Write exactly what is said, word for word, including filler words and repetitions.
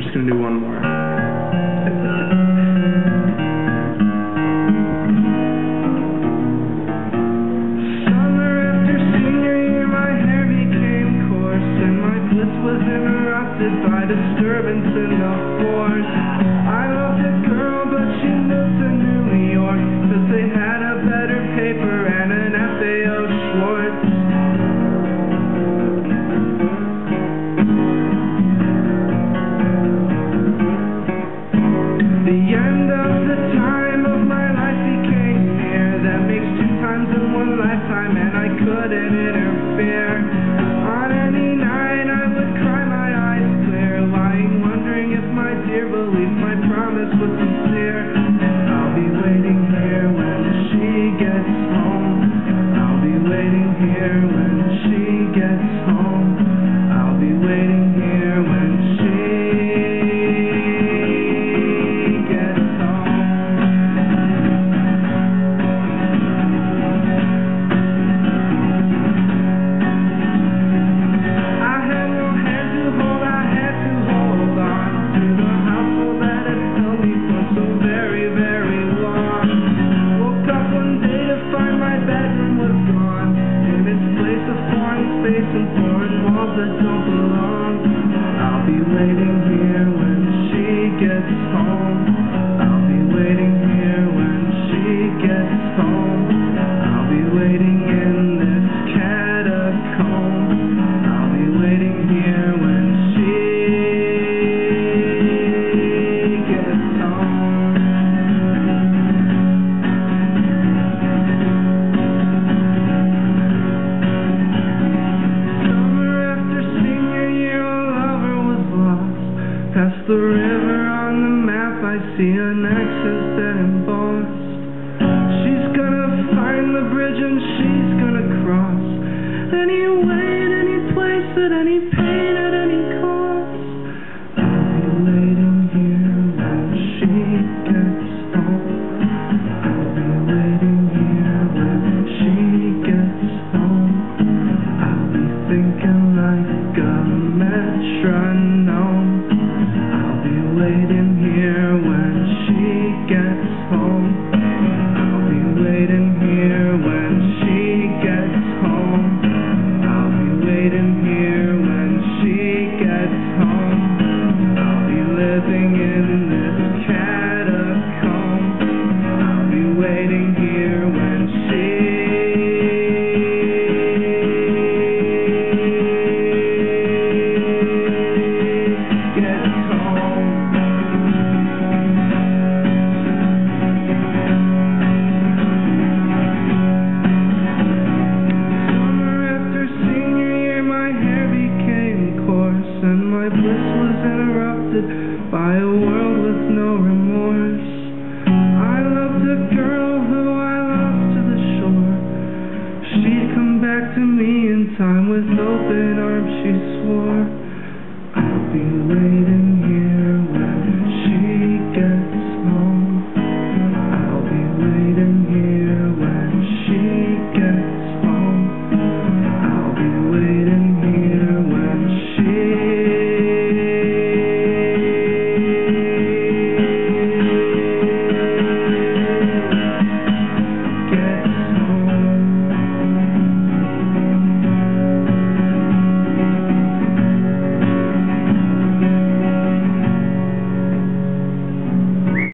just gonna do one more. Summer after senior year, my hair became coarse, and my bliss was interrupted by disturbance in the force. I loved a girl, but she moved to New York, 'cause they had a better paper and an F A O Schwartz. The end of the time of my life became near. That makes two times in one lifetime, and I couldn't interfere. On any night I would cry my eyes clear, lying wondering if my dear believed my promise was sincere. I'll be waiting here when she gets home. I'll be waiting here when she gets home. I'll be waiting here when she and foreign walls that don't belong. I'll be waiting here when she gets home. I'll be waiting here when she gets home. I'll be waiting in this catacomb. I'll be waiting here when she gets home. Past the river on the map, I see an access that embossed. She's gonna find the bridge and she's gonna cross. Any way, at any place, at any pain, at any cost. I'll be waiting here when she gets home. I'll be waiting here when she gets home. I'll be thinking like a metronome. Waiting here when she gets home. I'll be waiting here when she gets home. I'll be waiting here when she gets home. I'll be living in this catacomb. I'll be waiting here when she gets home. My bliss was interrupted by a world with no remorse. I loved a girl who I lost to the shore. She'd come back to me in time with open arms, she swore. I'll be waiting here when she gets home. I'll be waiting here.